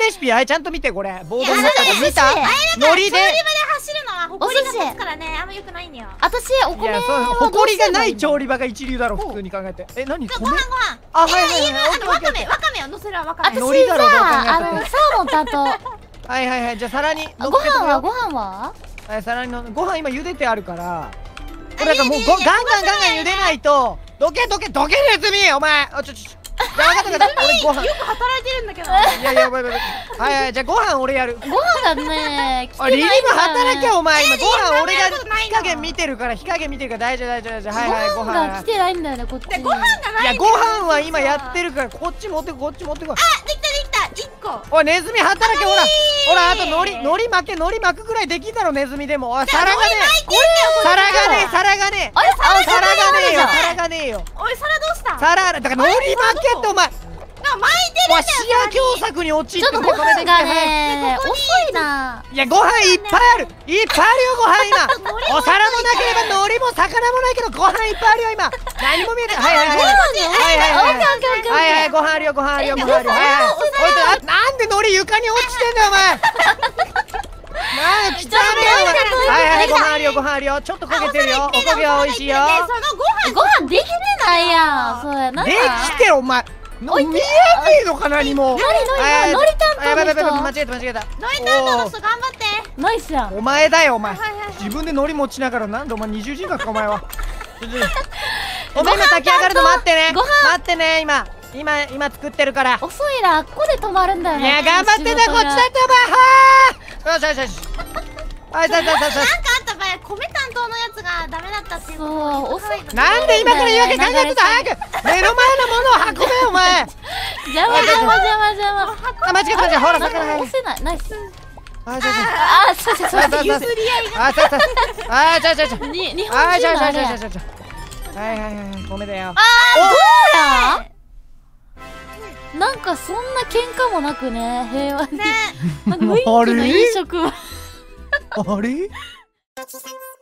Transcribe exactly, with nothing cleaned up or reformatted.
レシピ、はい、ちゃんと見て、これボードにいや載ってた。見た？海苔で調理場で走るのはホコリが立つからね、あんま良くないんだよ。 私お米はほこりがない調理。 理場が一流だろ、普通に考えて。え、何？ ご飯ご飯。 あ、はいはいはい。 あのわかめわかめを乗せるわ、わかめ。 私海苔だろうどう考えたってさ、あのサーモン担当。 はいはいはい、じゃあ皿に乗っけとごくよ。 飯はご飯は？ はい、皿にのご飯今茹でてあるから、これなんかもうごガンガンガンガン茹でないと、どけどけどけネズミ、お前。あ、ちょちょ。じゃあ分かった分かった。俺ご飯。 よく働いてるんだけど。 いやいや、ごめんごめん。はいはい、じゃあご飯俺やる。 ご飯がね、 あ、リリも働け、お前。今ご飯俺がそんなことないの火加減見てるから、火加減見てるから大丈夫大丈夫大丈夫。はいはい、ごご飯が飯。 来てないんだよね、こっちに。 ご飯がない。 いや、ご飯は今やってるから、こっち持ってこ、こっち持ってこい。 あ、できたできた。一個。 おい、ネズミ働け、ほら。ほら、あと海苔、海苔巻け、海苔巻くくらいできたろ、ネズミでも。おい、皿がねえ。皿がねえ、皿がねえ。 あれ、あ、 皿がねえよ、 皿皿がねえよ。 おい、皿どうした？ 皿、だから海苔巻けって、お前。 あ、巻いてお前、 るんだよ。 視野狭窄に陥ってちょっとご飯がね、遅いな。 いや、ご飯いっぱいある。いっぱいあるよ、ご飯今。お皿もなければ海苔も魚もないけど、ご飯いっぱいあるよ、今。何も見えない。はいはいはい。はいはいはい。はいはい、ご飯あるよ、ご飯あるよ、ご飯あるよ。はいはい。おい、あ、なんで海苔床に落ちてんだよ、お前。なんか汚ねえよ、お前。はいはい、ご飯あるよ、ご飯あるよ。ちょっと焦げてるよ。お焦げは美味しいよ。 そのご飯。 ご飯できてないやん。それ、なんだ。 できてる、お前。見えねえのか、何も。 のりのりのり担当の人。 やばいやばいやばい、間違えた間違えた。 ノリ担当の人頑張って。 ナイスやん。 お前だよ、お前。 はいはいはい。 自分で海苔持ちながら、なんでお前二重人格か、お前は。お前今炊き上がるの待ってね。 ご飯待ってね、今。今、今作ってるから。 遅いな、あっこで止まるんだよいね。 や、頑張ってた、こっちだって、お前。はあ。よしよしよし。はい、さあさあさあさなんかあった場合、米担当のやつがダメだったっていう。 そう、遅い。 あ。なんで今から言い訳考えてた、早く。目の前のものを運べ、お前。 邪魔邪魔邪魔邪魔。 あ、間違えた、間違えた。ほら、 なん魚入る。 か押せない、ナイス。 あ、そうそう。 あ、そうそうそう。 あ、そうそう。 譲り合いが。 あ、そうそう。あ、ちょちょちょ。 に、日本あ、ちょちょ人のあれや。 ちょちょちょ。はいはいはい、米だよ。 あー、どうやなんかそんな喧嘩もなくね、平和に。なんか雰囲気のいい職場。 あれ？